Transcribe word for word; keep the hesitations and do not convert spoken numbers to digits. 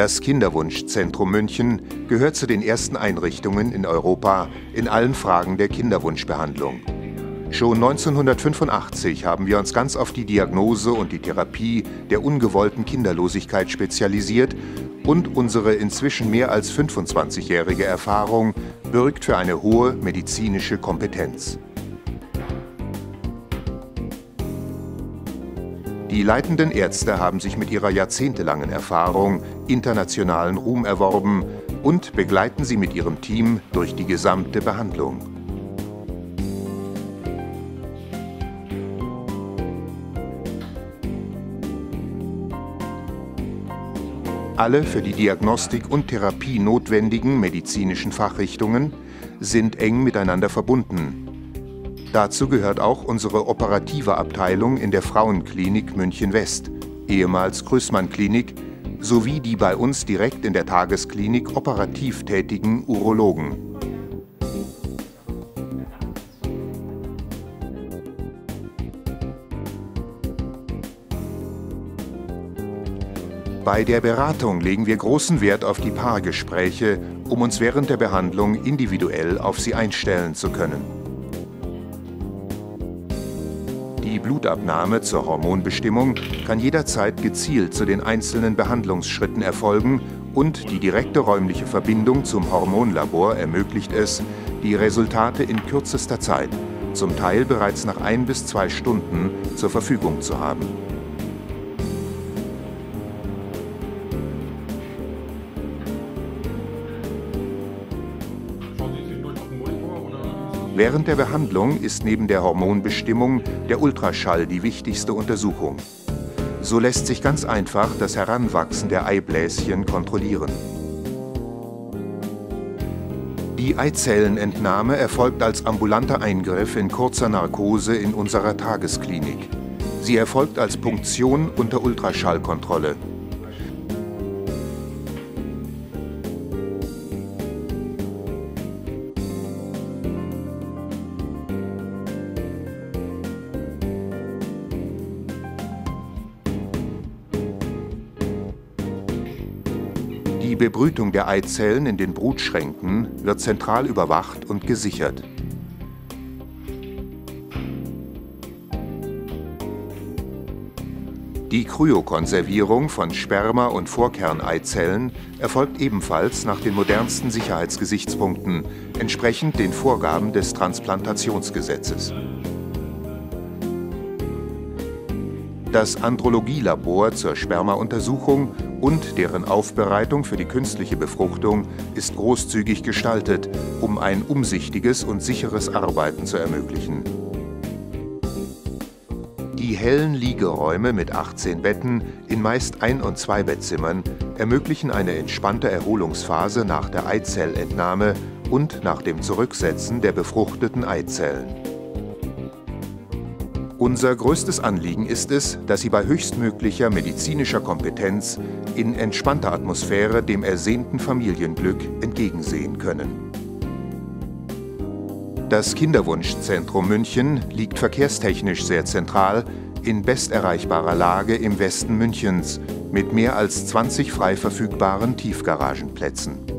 Das Kinderwunschzentrum München gehört zu den ersten Einrichtungen in Europa in allen Fragen der Kinderwunschbehandlung. Schon neunzehnhundertfünfundachtzig haben wir uns ganz auf die Diagnose und die Therapie der ungewollten Kinderlosigkeit spezialisiert und unsere inzwischen mehr als fünfundzwanzigjährige Erfahrung bürgt für eine hohe medizinische Kompetenz. Die leitenden Ärzte haben sich mit ihrer jahrzehntelangen Erfahrung internationalen Ruhm erworben und begleiten sie mit ihrem Team durch die gesamte Behandlung. Alle für die Diagnostik und Therapie notwendigen medizinischen Fachrichtungen sind eng miteinander verbunden. Dazu gehört auch unsere operative Abteilung in der Frauenklinik München West, ehemals Grüßmann-Klinik, sowie die bei uns direkt in der Tagesklinik operativ tätigen Urologen. Bei der Beratung legen wir großen Wert auf die Paargespräche, um uns während der Behandlung individuell auf sie einstellen zu können. Die Blutabnahme zur Hormonbestimmung kann jederzeit gezielt zu den einzelnen Behandlungsschritten erfolgen und die direkte räumliche Verbindung zum Hormonlabor ermöglicht es, die Resultate in kürzester Zeit, zum Teil bereits nach ein bis zwei Stunden, zur Verfügung zu haben. Während der Behandlung ist neben der Hormonbestimmung der Ultraschall die wichtigste Untersuchung. So lässt sich ganz einfach das Heranwachsen der Eibläschen kontrollieren. Die Eizellenentnahme erfolgt als ambulanter Eingriff in kurzer Narkose in unserer Tagesklinik. Sie erfolgt als Punktion unter Ultraschallkontrolle. Die Bebrütung der Eizellen in den Brutschränken wird zentral überwacht und gesichert. Die Kryokonservierung von Sperma- und Vorkerneizellen erfolgt ebenfalls nach den modernsten Sicherheitsgesichtspunkten, entsprechend den Vorgaben des Transplantationsgesetzes. Das Andrologielabor zur Spermauntersuchung und deren Aufbereitung für die künstliche Befruchtung ist großzügig gestaltet, um ein umsichtiges und sicheres Arbeiten zu ermöglichen. Die hellen Liegeräume mit achtzehn Betten in meist Ein- und Zwei-Bettzimmern ermöglichen eine entspannte Erholungsphase nach der Eizellentnahme und nach dem Zurücksetzen der befruchteten Eizellen. Unser größtes Anliegen ist es, dass Sie bei höchstmöglicher medizinischer Kompetenz in entspannter Atmosphäre dem ersehnten Familienglück entgegensehen können. Das Kinderwunschzentrum München liegt verkehrstechnisch sehr zentral, in besterreichbarer Lage im Westen Münchens mit mehr als zwanzig frei verfügbaren Tiefgaragenplätzen.